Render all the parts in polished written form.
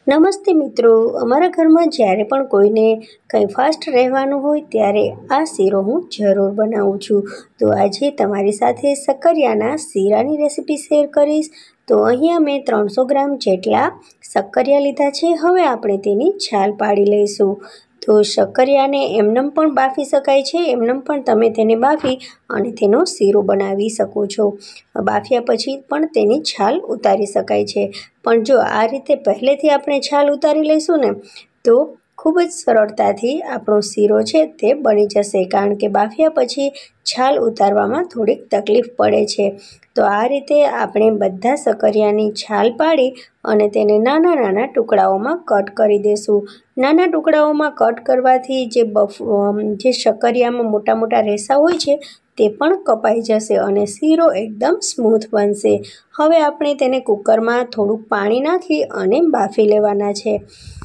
નમસ્તે મિત્રો, અમારા ઘરમાં જ્યારે પણ કોઈને કંઈ ફાસ્ટ રહેવાનું હોય ત્યારે આ શીરો હું જરૂર બનાવું છું. તો આજે તમારી સાથે શક્કરિયાના શીરાની રેસીપી શેર કરીશ. તો અહીંયા મેં 300 ગ્રામ જેટલા શક્કરિયા લીધા છે. હવે આપણે તેની છાલ પાડી લઈશું. તો શક્કરિયાને એમનેમ પણ બાફી શકાય છે, એમનેમ પણ તમે તેને બાફી અને તેનો શીરો બનાવી શકો છો. બાફ્યા પછી પણ તેની છાલ ઉતારી શકાય છે. પણ જો આ રીતે પહેલેથી આપણે છાલ ઉતારી લઈશું ને તો ખૂબ જ સરળતાથી આપણો શીરો છે તે બની જશે, કારણ કે બાફ્યા પછી છાલ ઉતારવામાં થોડીક તકલીફ પડે છે. તો આ રીતે આપણે બધા શક્કરિયાની છાલ પાડી અને તેને નાના નાના ટુકડાઓમાં કટ કરી દઈશું. નાના ટુકડાઓમાં કટ કરવાથી જે શક્કરિયામાં મોટા મોટા રેસા હોય છે તે પણ કપાઈ જશે અને શીરો એકદમ સ્મૂથ બનશે. હવે આપણે તેને કુકરમાં થોડુંક પાણી નાખી અને બાફી લેવાના છે.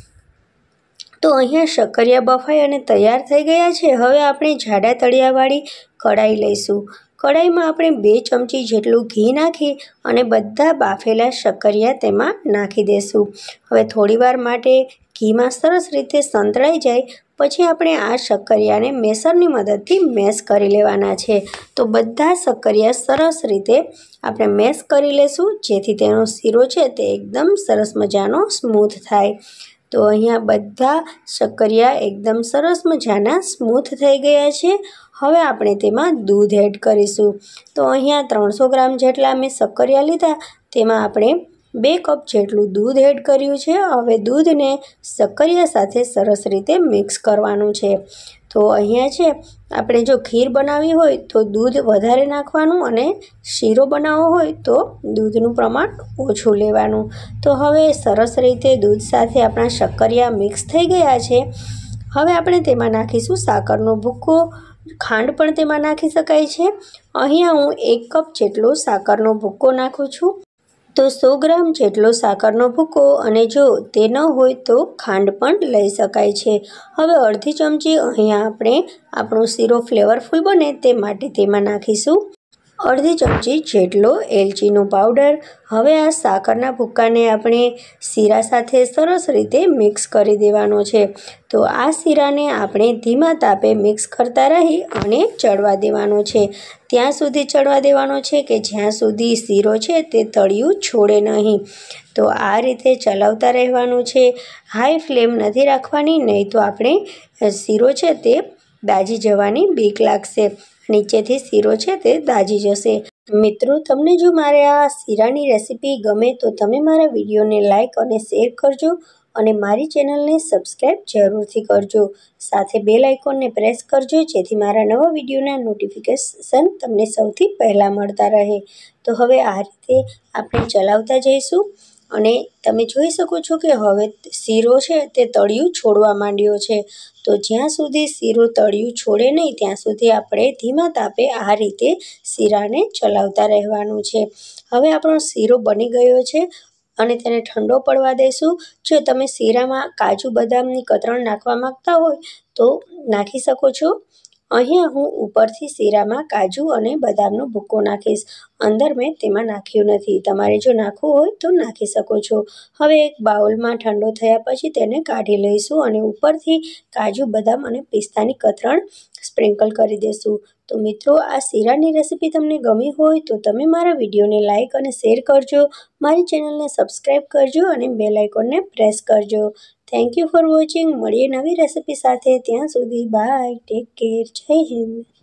તો અહીંયા શક્કરિયા બફાઈ અને તૈયાર થઈ ગયા છે. હવે આપણે જાડા તળિયાવાળી કઢાઈ લઈશું. કઢાઈમાં આપણે 2 ચમચી જેટલું ઘી નાખી અને બધા બાફેલા શક્કરિયા તેમાં નાખી દઈશું. હવે થોડીવાર માટે ઘીમાં સરસ રીતે સંતળાઈ જાય પછી આપણે આ શક્કરિયાને મેસરની મદદથી મેશ કરી લેવાના છે. તો બધા શક્કરિયા સરસ રીતે આપણે મેશ કરી લેશું, જેથી તેનો શીરો છે તે એકદમ સરસ મજાનો સ્મૂથ થાય. તો અહીંયા બધા શક્કરિયા એકદમ સરસ મજાના સ્મૂથ થઈ ગયા છે. હવે આપણે તેમાં દૂધ એડ કરીશું. તો અહીંયા 300 ગ્રામ જેટલા મેં શક્કરિયા લીધા, તેમાં આપણે 2 કપ જેટલું દૂધ એડ કર્યું છે. હવે દૂધને શક્કરિયા સાથે સરસ રીતે મિક્સ કરવાનું છે. તો અહીંયા છે આપણે જો ખીર બનાવવી હોય તો દૂધ વધારે નાખવાનું અને શીરો બનાવવો હોય તો દૂધનું પ્રમાણ ઓછું લેવાનું. તો હવે સરસ રીતે દૂધ સાથે આપણા શક્કરિયા મિક્સ થઈ ગયા છે. હવે આપણે તેમાં નાખીશું સાકરનો ભૂક્કો. ખાંડ પણ તેમાં નાખી શકાય છે. અહીંયા હું 1 કપ જેટલો સાકરનો ભૂક્કો નાખું છું. તો 100 ગ્રામ જેટલો સાકરનો ભૂક્કો, અને જો તે ન હોય તો ખાંડ પણ લઈ શકાય છે. હવે અડધી ચમચી અહીંયા આપણે આપણો શીરો ફ્લેવરફુલ બને તે માટે તેમાં નાખીશું અડધી ચમચી જેટલો એલચીનો પાવડર. હવે આ સાકરના ભૂક્કાને આપણે શીરા સાથે સરસ રીતે મિક્સ કરી દેવાનો છે. તો આ શીરાને આપણે ધીમા તાપે મિક્સ કરતા રહી અને ચડવા દેવાનો છે. ત્યાં સુધી ચડવા દેવાનો છે કે જ્યાં સુધી શીરો છે તે તળિયું છોડે નહીં. તો આ રીતે ચલાવતા રહેવાનું છે. હાઈ ફ્લેમ નથી રાખવાની, નહીં તો આપણે શીરો છે તે દાજી જવાની બીક લાગશે. નીચેથી શીરો છે તે દાજી જશે. મિત્રો, તમને જો મારે આ શીરાની રેસીપી ગમે તો તમે મારા વિડીયોને લાઇક અને શેર કરજો અને મારી ચેનલને સબસ્ક્રાઈબ જરૂરથી કરજો. સાથે બેલ આઇકોનને પ્રેસ કરજો, જેથી મારા નવા વિડીયોના નોટિફિકેશન તમને સૌથી પહેલાં મળતા રહે. તો હવે આ રીતે આપણે ચલાવતા જઈશું અને તમે જોઈ શકો છો કે હવે શીરો છે તે તળિયું છોડવા માંડ્યો છે. તો જ્યાં સુધી શીરો તળિયું છોડે નહીં ત્યાં સુધી આપણે ધીમા તાપે આ રીતે શીરાને ચલાવતા રહેવાનું છે. હવે આપણો શીરો બની ગયો છે અને તેને ઠંડો પડવા દઈશું. જો તમે શીરામાં કાજુ બદામની કતરણ નાખવા માંગતા હોય તો નાખી શકો છો. અહીંયા હું ઉપરથી શીરામાં કાજુ અને બદામનો ભૂક્કો નાખીશ. અંદર મેં તેમાં નાખ્યું નથી. તમારે જો નાખવું હોય તો નાખી શકો છો. હવે એક બાઉલમાં ઠંડો થયા પછી તેને કાઢી લઈશું અને ઉપરથી કાજુ બદામ અને પિસ્તાની કતરણ સ્પ્રિંકલ કરી દઈશું. તો મિત્રો, આ શીરાની રેસીપી તમને ગમી હોય તો તમે મારા વિડીયોને લાઇક અને શેર કરજો, મારી ચેનલને સબસ્ક્રાઈબ કરજો અને બેલ આઇકોનને પ્રેસ કરજો. Thank you for watching. મળીએ નવી રેસીપી સાથે. ત્યાં સુધી બાય, ટેક કેર, જય હિન્દ.